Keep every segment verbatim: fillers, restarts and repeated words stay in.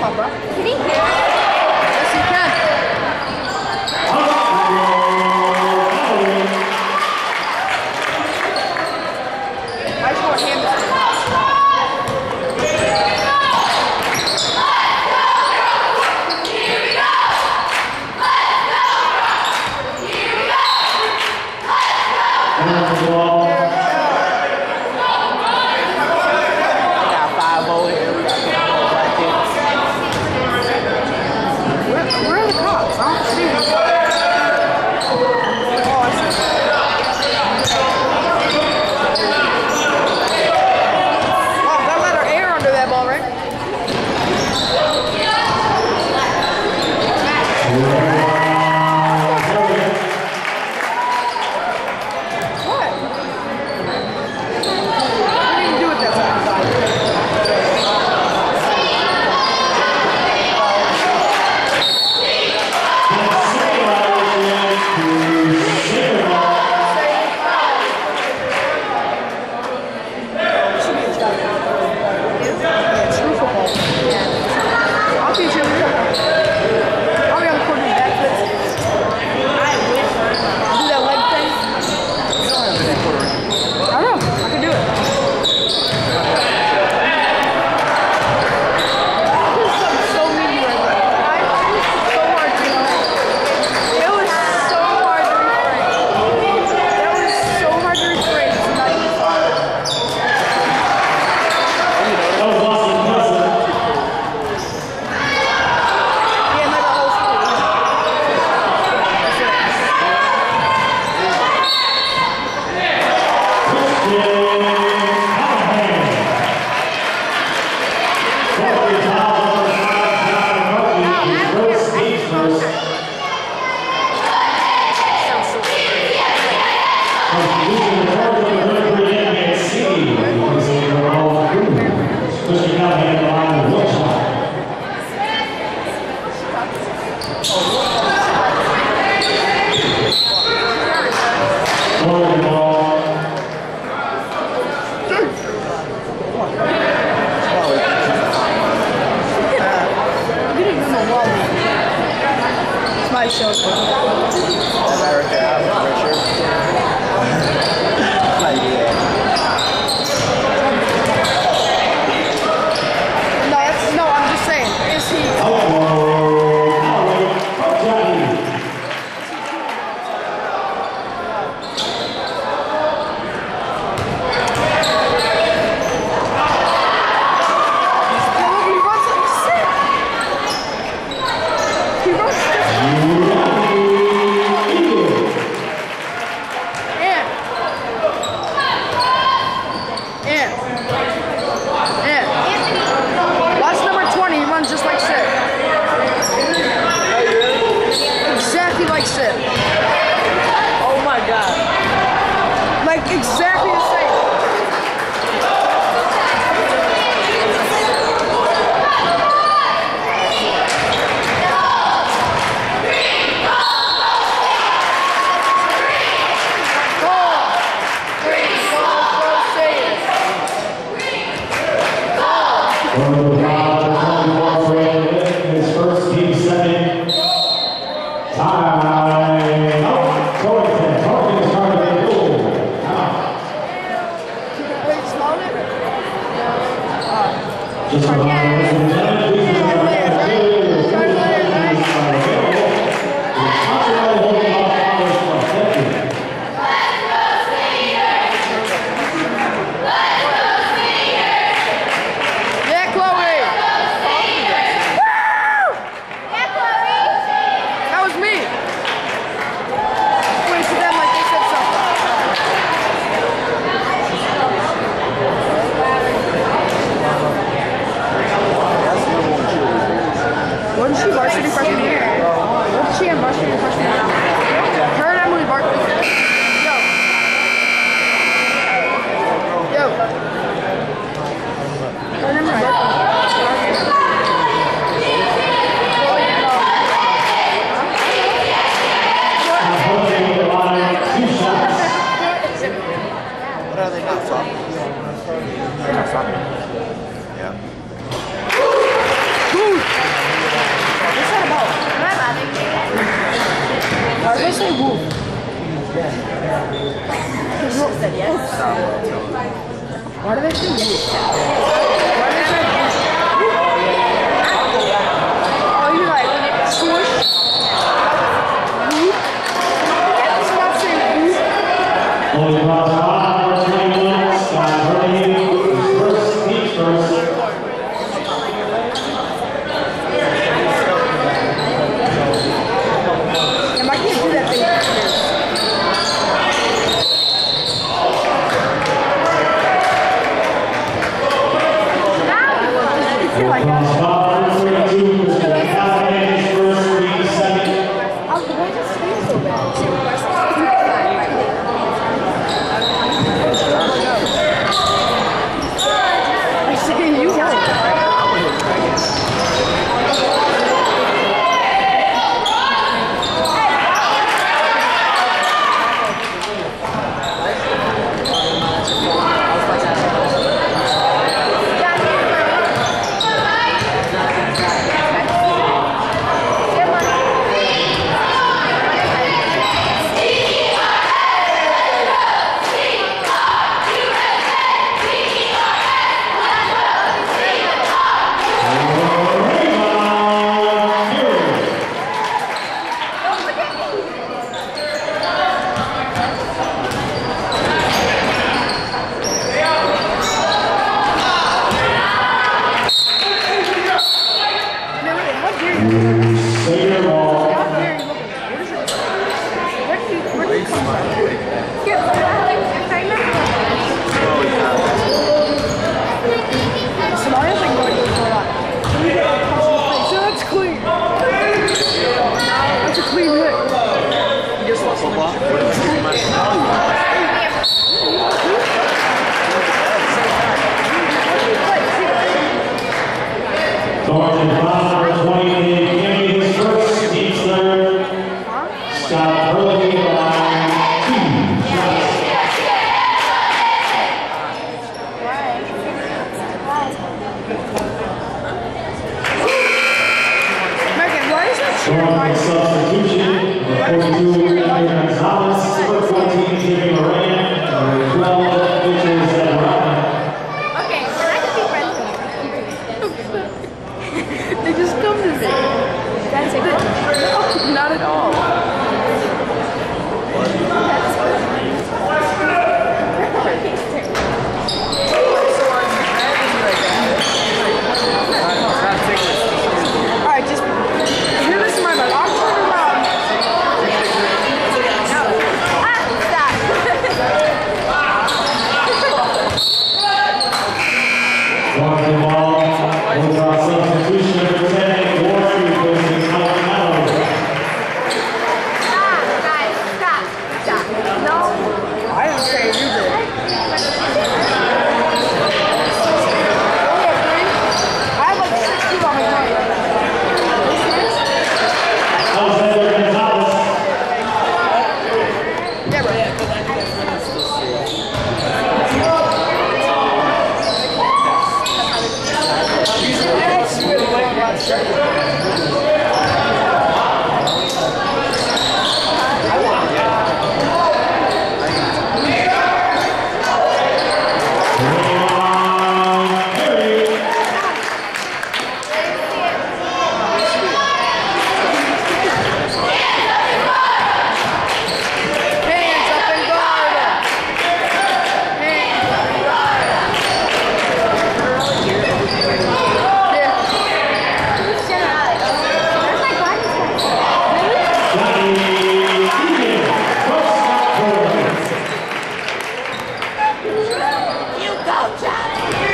out, bro. Can he hear? Yes, he can. I just want to hand this to him. Exactly the same. His first team setting. Time out. Torrington. Torrington is trying to get goal. Just a reminder, ladies and gentlemen, please remember that the field is fully licensed by the field. It's copyright holding off hours for safety. Yeah, Chloe! Woo! Yeah, Chloe! That was me! Wait to them like they said something. Wasn't she varsity freshman year? Wasn't she in varsity freshman year? Her and Emily varsity. Yo. Yo. Her and Emily varsity. What are they not soft? They're not soft. Yeah. Dude! they say wolf? Why do they say wolf? Why do they say wolf? Oh, you're like, swoosh? Wolf? It's not saying wolf. Only about five or twenty-one. Scott Torrington first, speech first. And I can't do that thing. Like that. I was going to sleep so bad. I see you won't. Torrington five for twenty-eight, Kimmy his first, Steve third, Scott Torrington by two shots. Megan, why is that cheer Torrington like substitution, forty-two, Emily Gonzalez, number fourteen, Jimmy Moran, number twelve, Mitchell Zabrana. Okay, can I just be friends with you? they just come to me? That's it. No, not at all. Alright, just here, this is my mouth. I'll turn around. Ah, stop. Torrington ball, over substitution, number ten, Warren, replacing Colorado. Stop, guys, stop, stop. No. I didn't say you did. I have like six people on my phone. Alexander Gonzalez. Yeah, bro. Hands up and guard. Hands up and guard. Yeah. Shut up. Where's my glasses? Johnny Egan, first Torrington. You go, Johnny.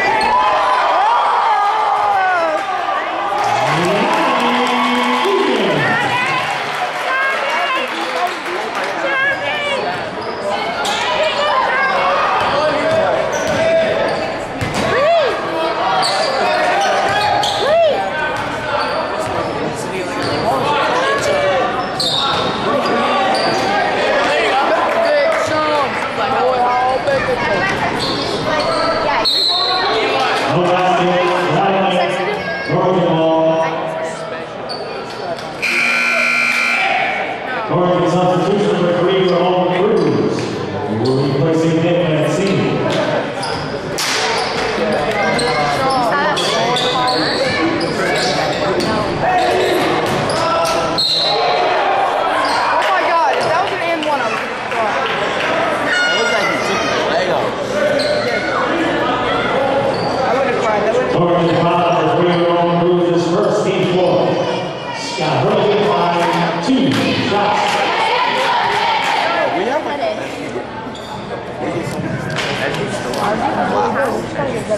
Big chum. Boy, how big is it? Yeah, No basket, Valley, Torrington ball. Torrington substitution.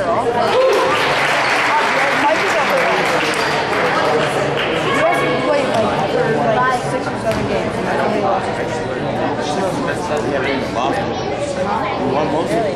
off. Mike is out there. He hasn't played like for like six or seven games, and I only lost six. You haven't even lost. You won most of it.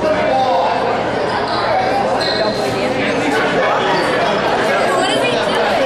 What are we doing?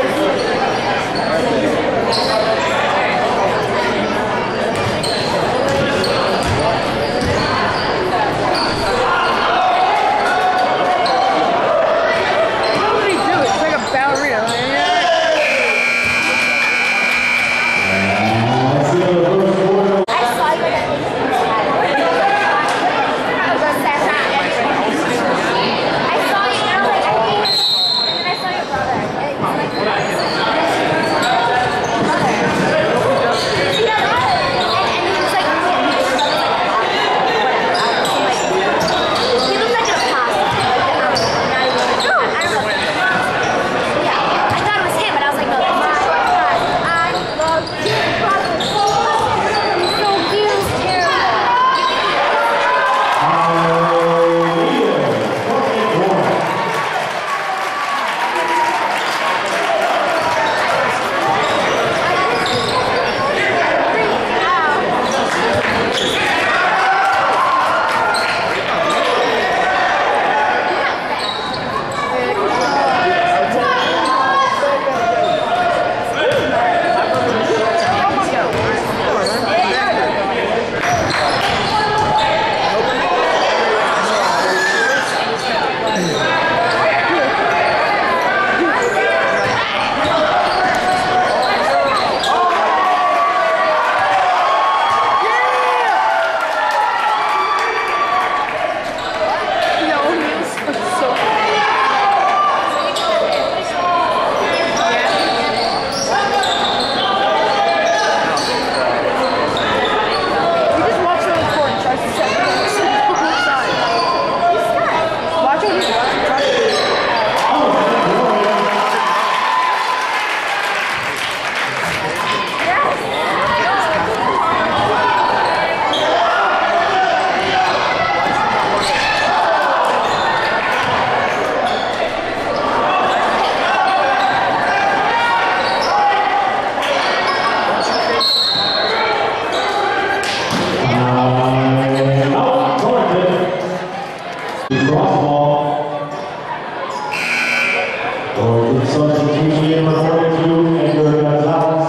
the substitution number forty-two, N V L.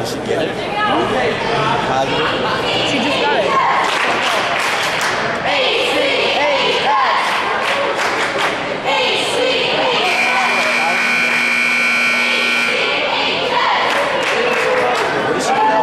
she get it? Positive. She just got it. A, C, A, S. A, C, What is she doing?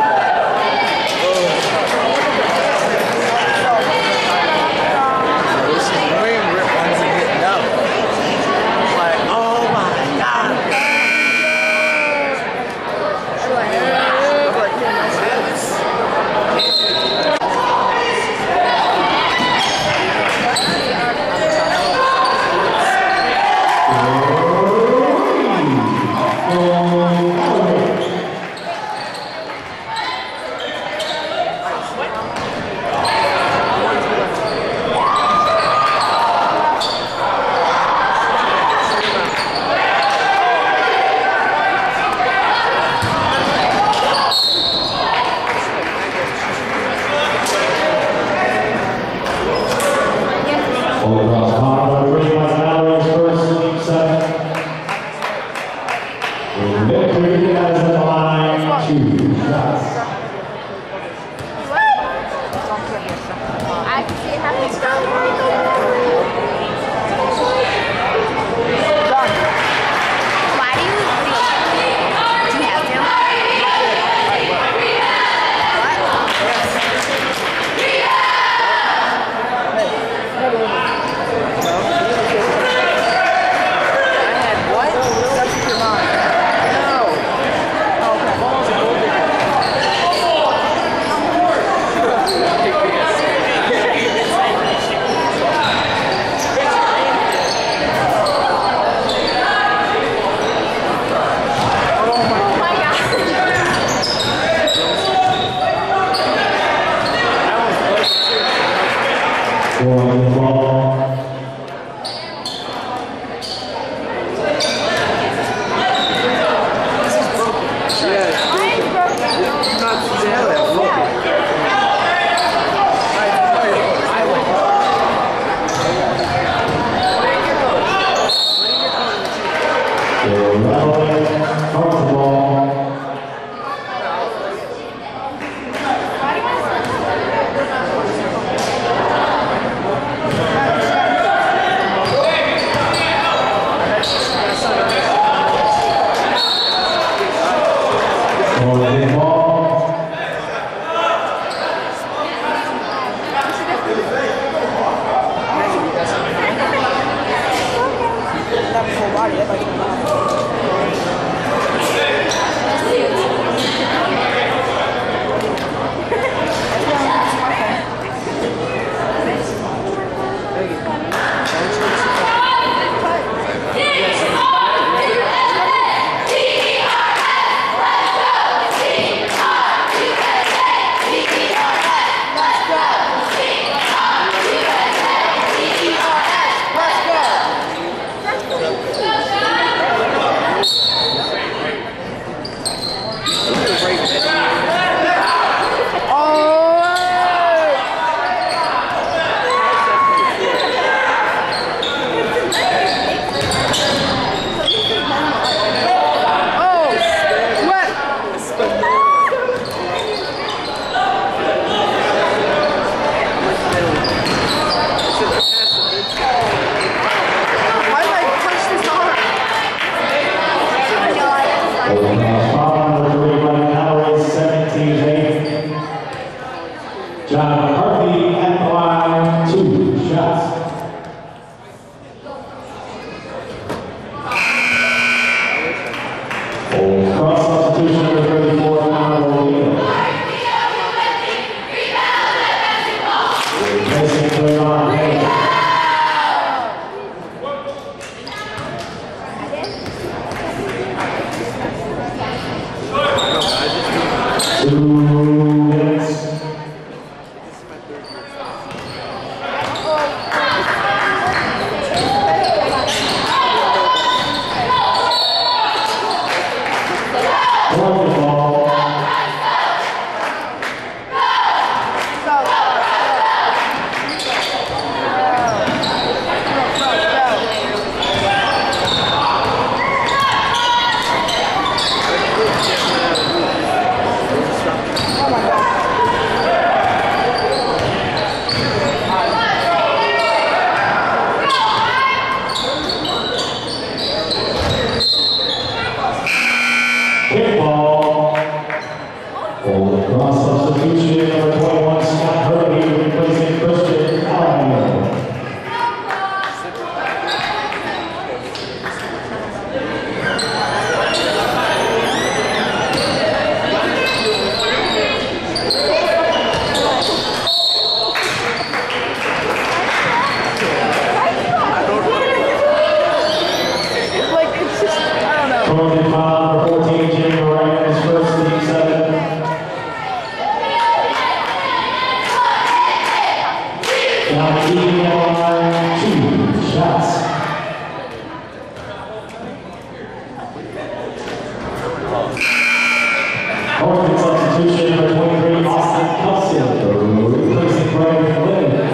For cross substitution, number twenty-one, Scott Hurley, replacing Christian Allen. Torrington foul number fourteen, Jim Moran is first, team seven. Now N V L two shots. Torrington substitution number twenty-three, Austin Kelson, replacing Brian Lynn.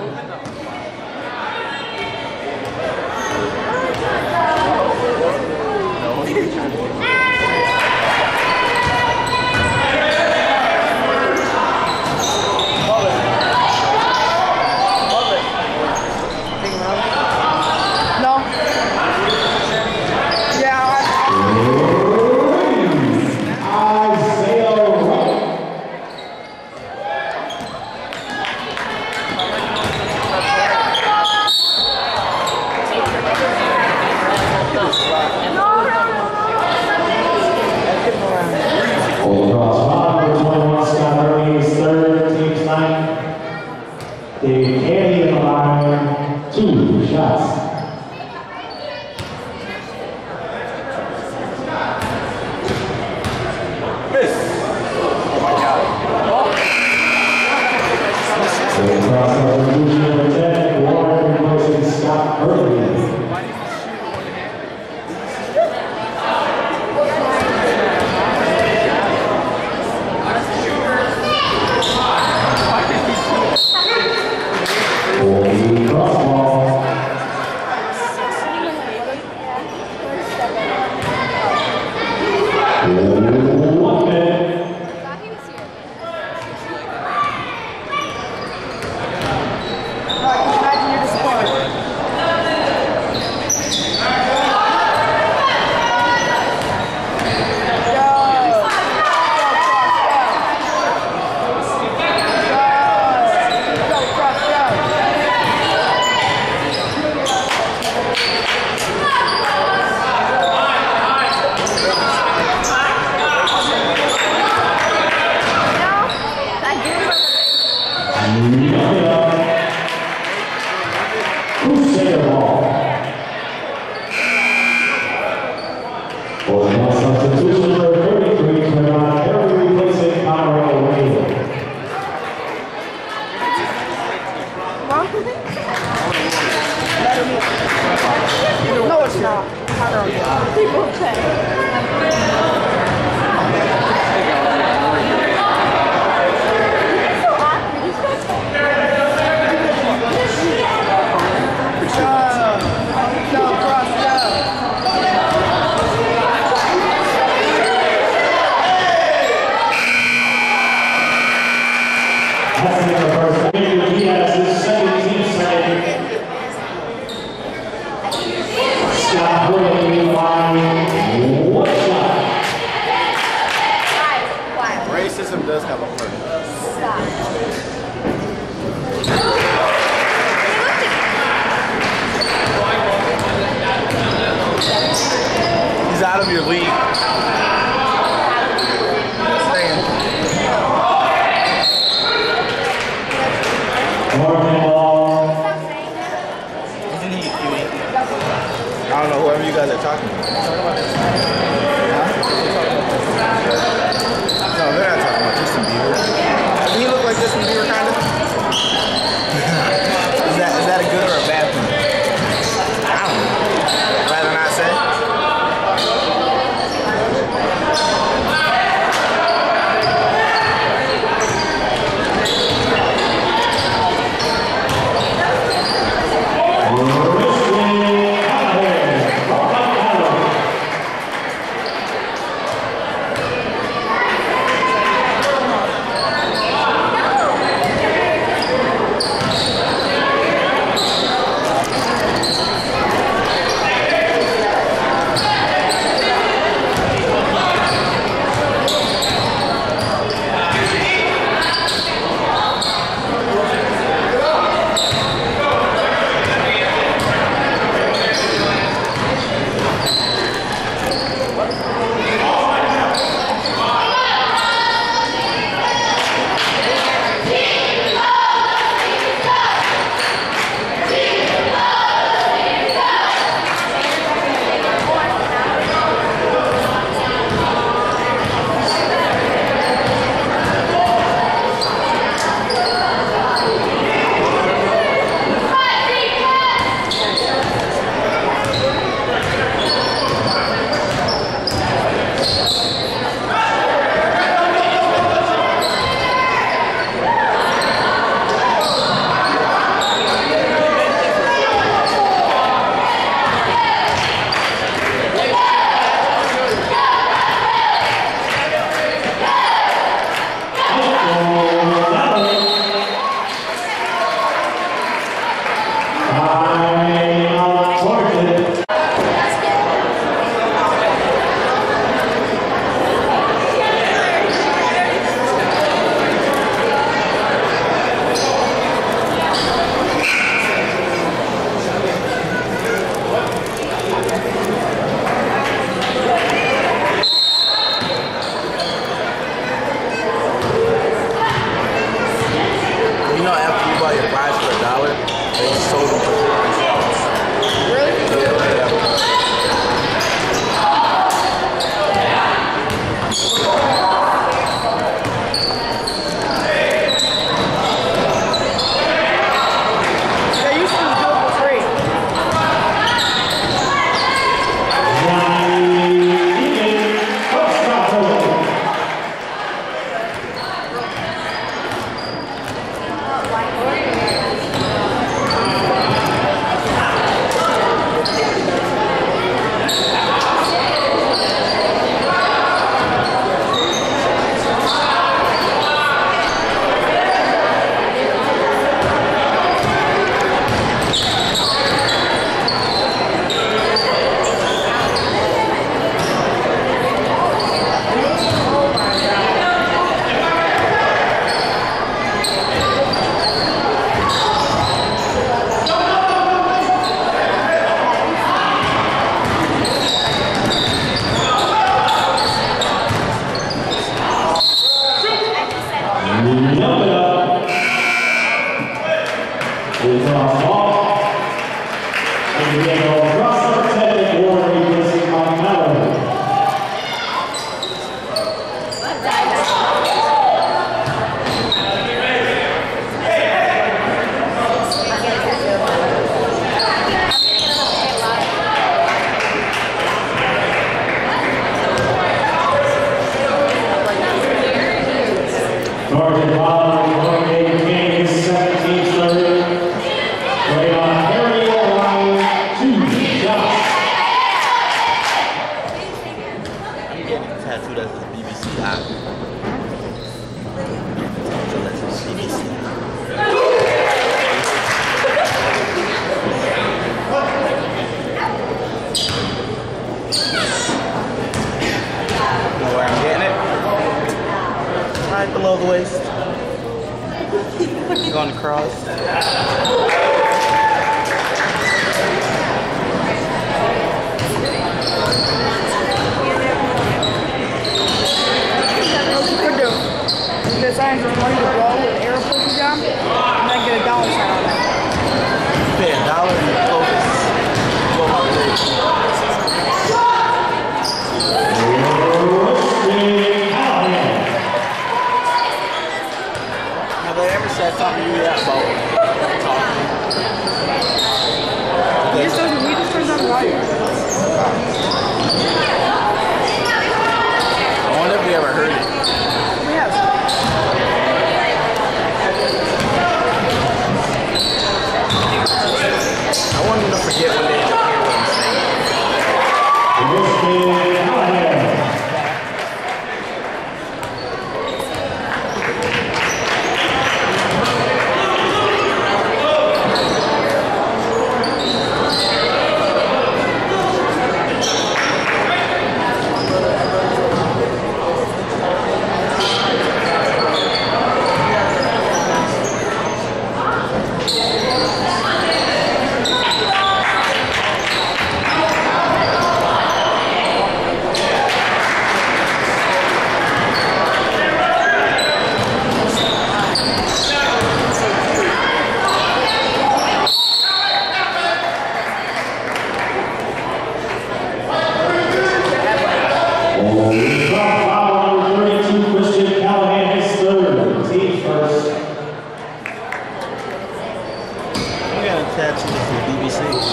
No, it's not. I don't know. People say. Racism does have a purpose. Stop. He's out of your league. Staying. Isn't he cute? I don't know, whoever you guys are talking about. Huh? No, they're not talking about Justin Bieber. Doesn't he look like Justin Bieber, kind of? is, that, is that a good or a bad thing? I don't know. Rather not say? Torrington following Torrington game is seventeen started. Played on area line two. Josh. I'm getting tattooed as a B B C eye. So that's a B B C eye. You know where I'm getting it? Right below the waist. You're going to cross. The signs are money to blow with arrow pushes down, and then get a dollar sign on that. You pay a dollar and you focus. Go on the leg. Have they ever said something to you that about talking? He just doesn't, he just turns on the volume. I wonder if we ever heard it. We have. I want them to forget when they hear what I'm saying. Tattoo for B B C.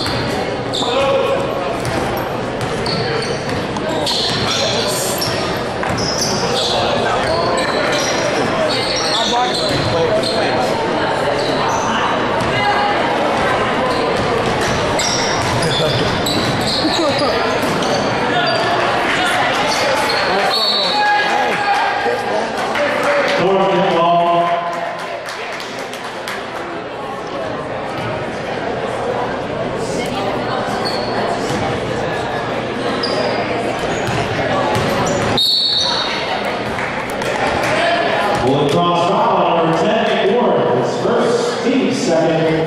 Will cross foul number ten, Ward. His first, team second.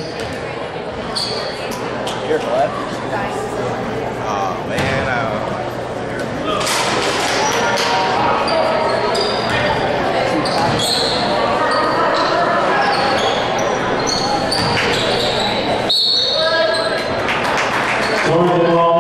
Careful, left. Oh man, uh, Torrington ball.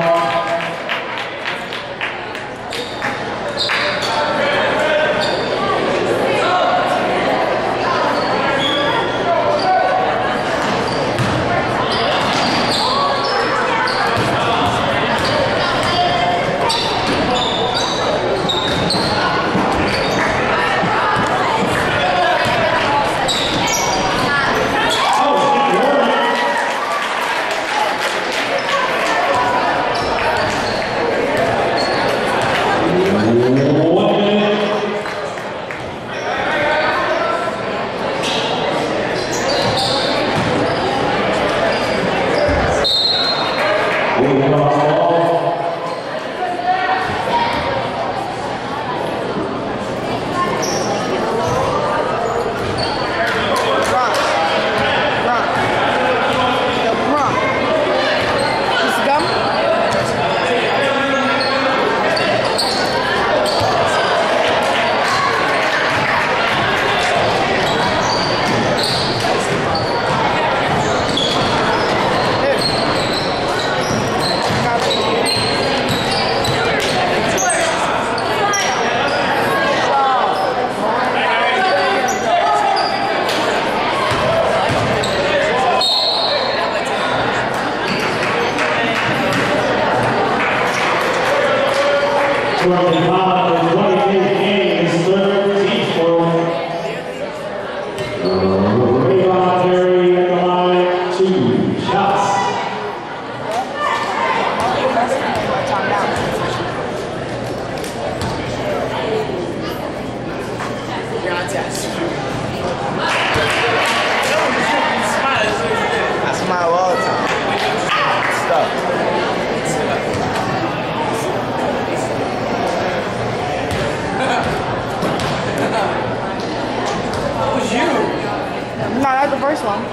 first one.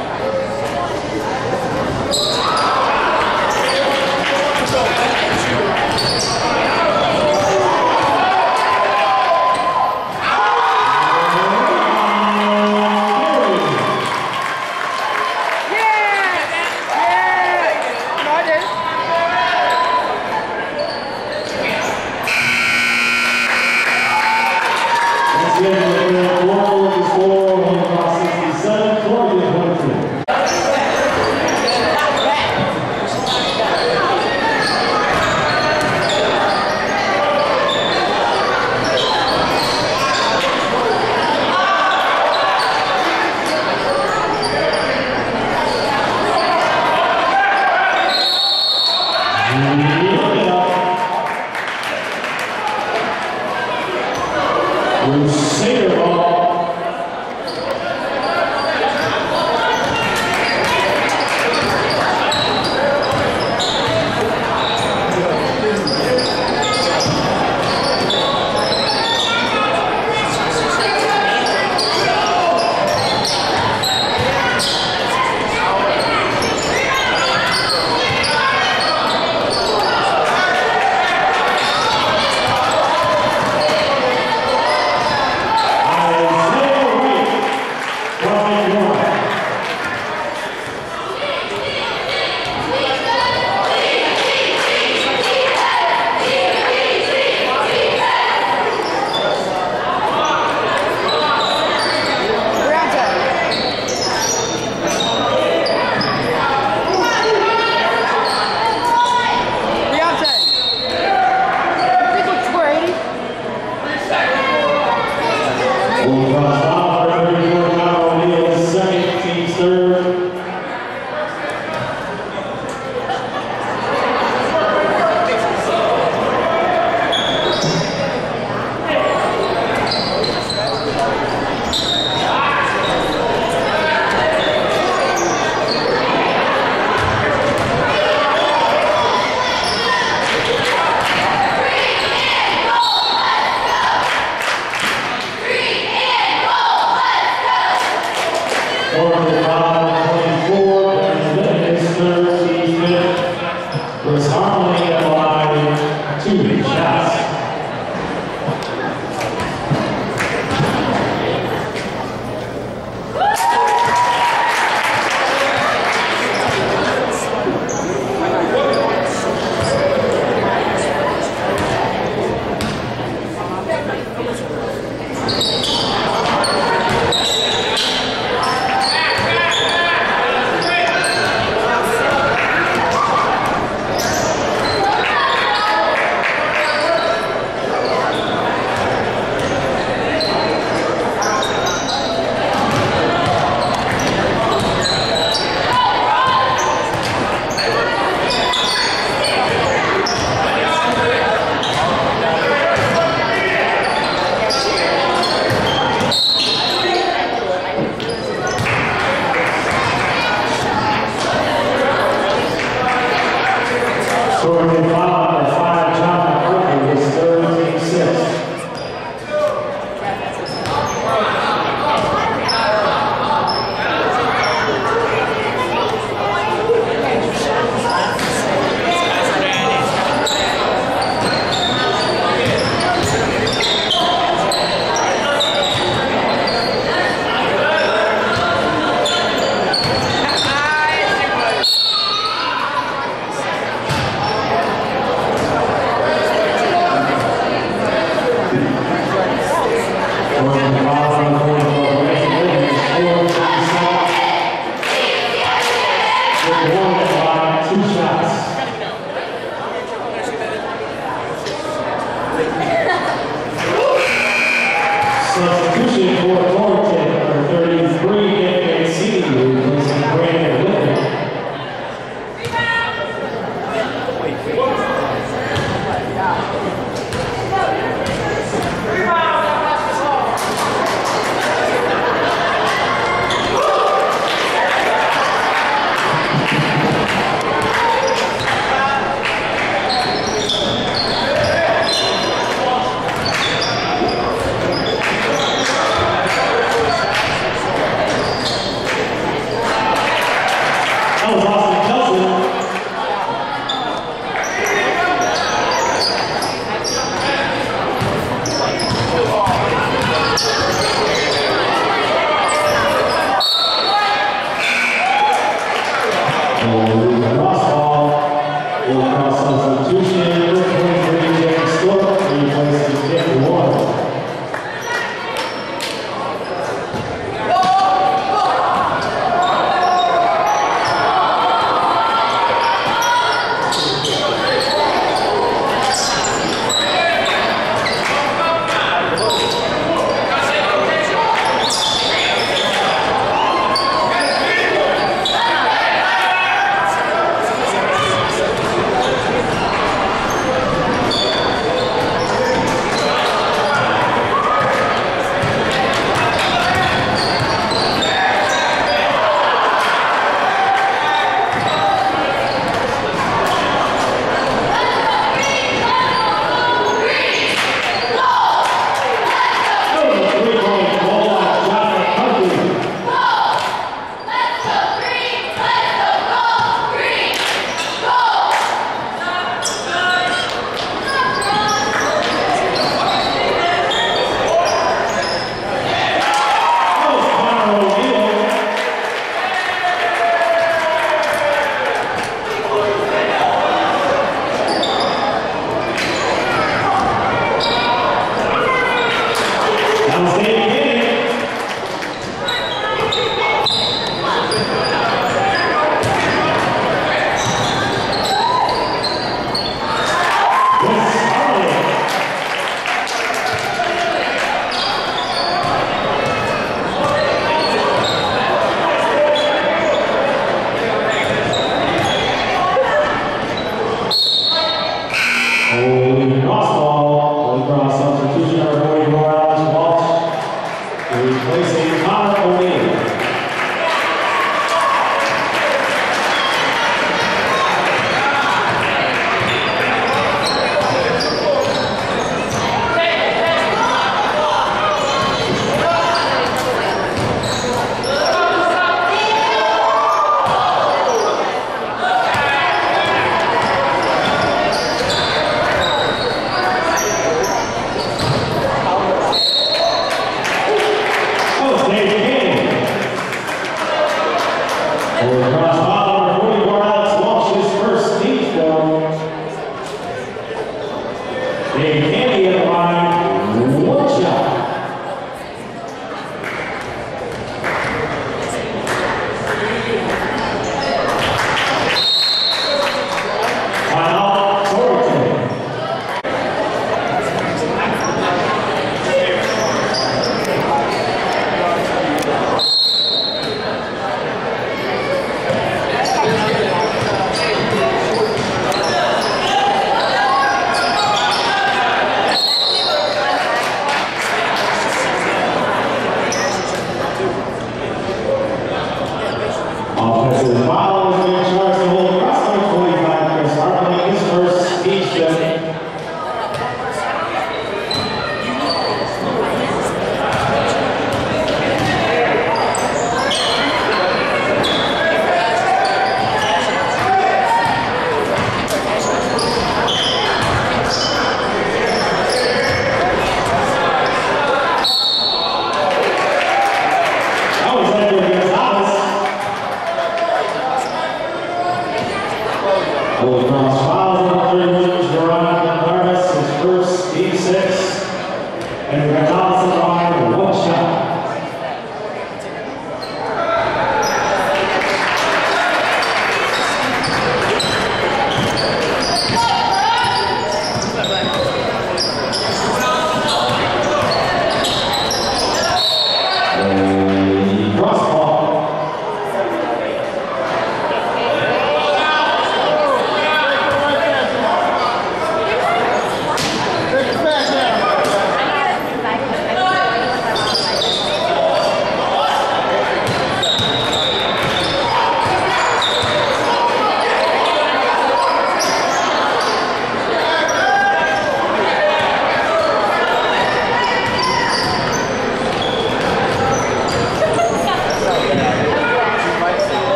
Substitution for Torrington, number thirty-three, N V L replacing Brandon Whitman.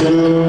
to